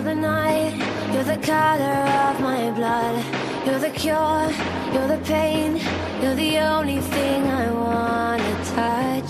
the night, you're the color of my blood. You're the cure, you're the pain, you're the only thing I wanna touch.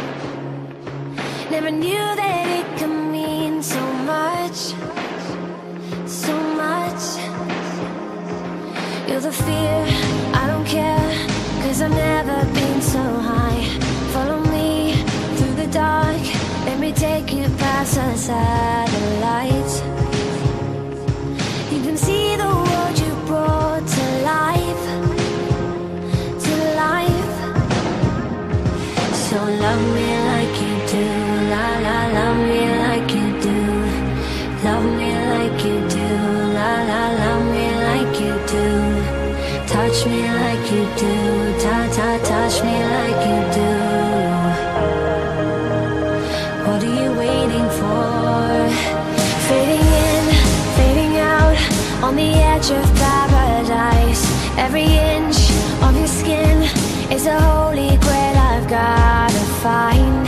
Never knew that it could mean so much, so much. You're the fear, I don't care, 'cause I've never been so high. Follow me through the dark, let me take you past the satellites. You can see the world you brought to life, to life. So love me like you do, la la, love me like you do. Love me like you do, la la, love me like you do. Touch me like you do, ta ta, touch me like you do. What are you waiting for? Fading in, fading out, on the edge of paradise. Every inch of your skin is a holy grail I've gotta find.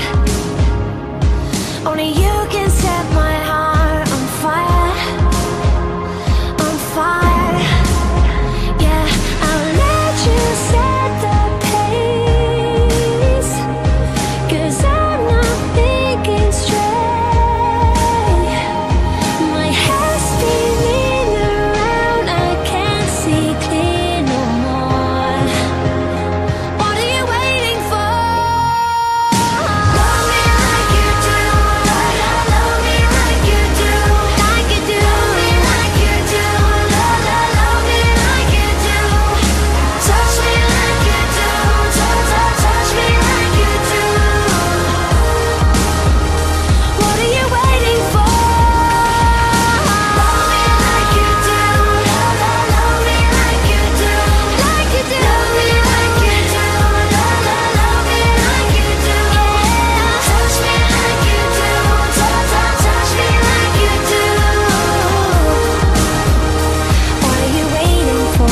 Only you can set my heart on fire, on fire. Yeah, I'll let you set the pace, 'cause I'm not thinking straight. My head's spinning around, I can't see clear no more. What are you waiting for? Love me like you do, love me like you do, like you do. Love me like you do, la la, love me like you do. Touch me like you do, touch me like you do. What are you waiting for? Love me like you do, la la, love me like you do, like you do. Love me like you do, la la, love me like you do. Touch me like you do, touch me like you do. What are you waiting for?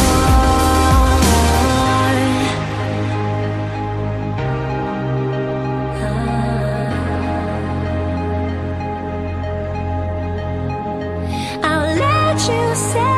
I'll let you say